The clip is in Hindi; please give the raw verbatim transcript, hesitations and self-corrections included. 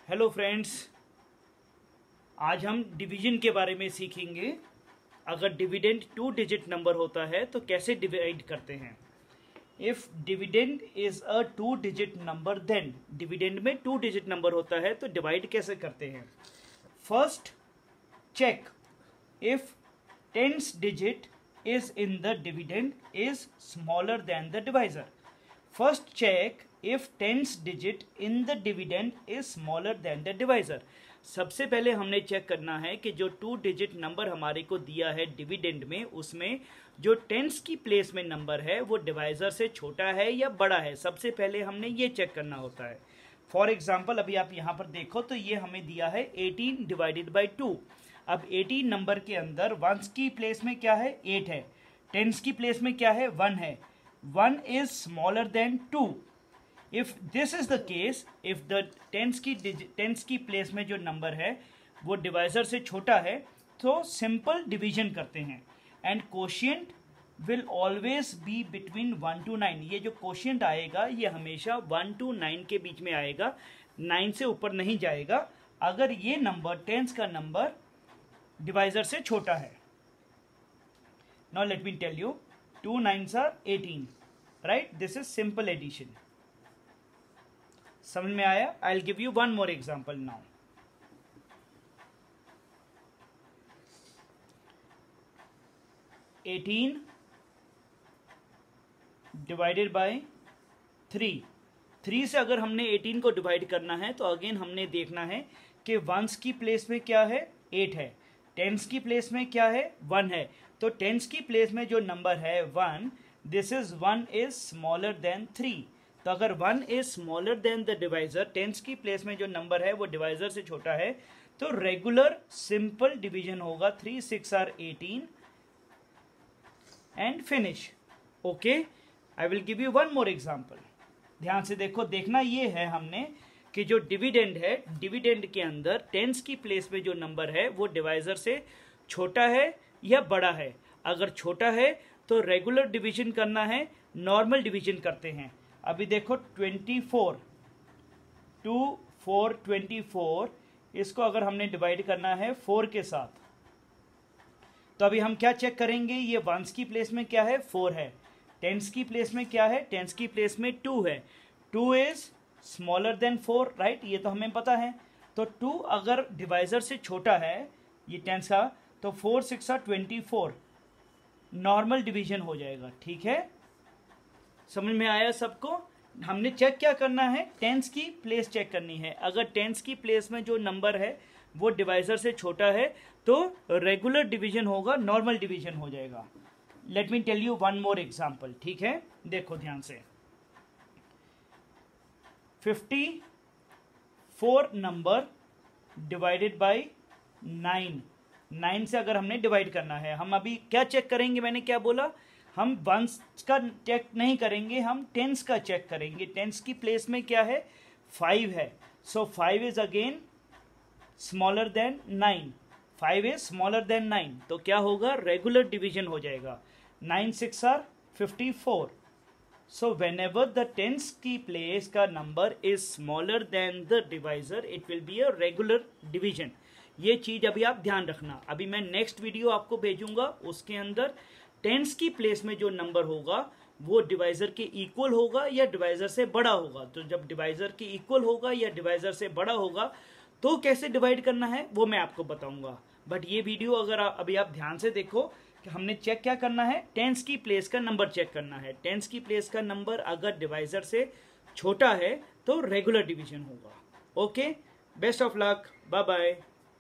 हेलो फ्रेंड्स, आज हम डिवीजन के बारे में सीखेंगे। अगर डिविडेंड टू डिजिट नंबर होता है तो कैसे डिवाइड करते हैं। If dividend is a two digit number then, dividend में टू डिजिट नंबर होता है तो डिवाइड कैसे करते हैं। First check if tens digit is in the dividend is smaller than the divisor. First check if tens digit in the dividend is smaller than the divisor. सबसे पहले हमने चेक करना है कि जो टू डिजिट नंबर हमारे को दिया है डिविडेंड में, उसमें जो टेंस की प्लेस में नंबर है वो डिवाइजर से छोटा है या बड़ा है। सबसे पहले हमने ये चेक करना होता है। फॉर एग्जाम्पल अभी आप यहाँ पर देखो तो ये हमें दिया है एटीन डिवाइडेड बाई टू। अब एटीन नंबर के अंदर वंस की प्लेस में क्या है, एट है। टेंस की प्लेस में क्या है, वन है। One is smaller than two. If this is the case, if the tens की टेंस की प्लेस में जो नंबर है वो डिवाइजर से छोटा है तो सिंपल डिवीजन करते हैं। And quotient will always be between one two nine. ये जो कोशिएंट आएगा ये हमेशा वन टू नाइन के बीच में आएगा, नाइन से ऊपर नहीं जाएगा अगर ये नंबर टेंस का नंबर डिवाइजर से छोटा है। Now let me tell you, two nines are eighteen, right. This is simple addition. समझ में आया? I will give you one more example now. Eighteen divided by three. Three से अगर हमने एटीन को डिवाइड करना है तो अगेन हमने देखना है कि वंस की प्लेस में क्या है, एट है। टेंस की प्लेस में क्या है, वन है। तो टेंस की प्लेस में जो नंबर है one, this is one is smaller than three. तो अगर one is smaller than the divisor, tens की प्लेस में जो नंबर है वो डिवाइजर से छोटा है, तो रेगुलर सिंपल डिवीजन होगा। Three six are eighteen and finish. Okay, I will give you one more example. ध्यान से देखो, देखना ये है हमने कि जो डिविडेंड है, डिविडेंड के अंदर टेंस की प्लेस में जो नंबर है वो डिवाइजर से छोटा है या बड़ा है। अगर छोटा है तो रेगुलर डिवीजन करना है, नॉर्मल डिवीजन करते हैं। अभी देखो twenty four, two four twenty four, इसको अगर हमने डिवाइड करना है फोर के साथ तो अभी हम क्या चेक करेंगे, ये वंस की प्लेस में क्या है, फोर है। टेंस की प्लेस में क्या है, टेंस की प्लेस में टू है। Two is smaller than four, right, ये तो हमें पता है। तो टू अगर डिवाइजर से छोटा है ये टेंस का, तो four six twenty four, normal division हो जाएगा। ठीक है, समझ में आया सबको? हमने चेक क्या करना है, टेंस की प्लेस चेक करनी है। अगर टेंस की प्लेस में जो नंबर है वो डिवाइजर से छोटा है तो रेगुलर डिवीजन होगा, नॉर्मल डिवीजन हो जाएगा। Let me tell you one more example. ठीक है, देखो ध्यान से। Fifty four number divided by nine. Nine से अगर हमने डिवाइड करना है, हम अभी क्या चेक करेंगे, मैंने क्या बोला, हम वंस का चेक नहीं करेंगे, हम टेंस का चेक करेंगे। टेंस की प्लेस में क्या है, फाइव है। So five is again smaller than nine. Five is smaller than nine, तो क्या होगा, रेगुलर डिवीजन हो जाएगा। Nine six are fifty four. So whenever the tens की place का number is smaller than the divisor, it will be a regular division. ये चीज अभी आप ध्यान रखना। अभी मैं नेक्स्ट वीडियो आपको भेजूंगा, उसके अंदर टेंस की प्लेस में जो नंबर होगा वो डिवाइजर के इक्वल होगा या डिवाइजर से बड़ा होगा। तो जब डिवाइजर के इक्वल होगा या डिवाइजर से बड़ा होगा तो कैसे डिवाइड करना है वो मैं आपको बताऊंगा। बट ये वीडियो अगर आप अभी आप ध्यान से देखो कि हमने चेक क्या करना है, टेंस की प्लेस का नंबर चेक करना है। टेंस की प्लेस का नंबर अगर डिवाइजर से छोटा है तो रेगुलर डिवीजन होगा। Okay, best of luck, bye bye.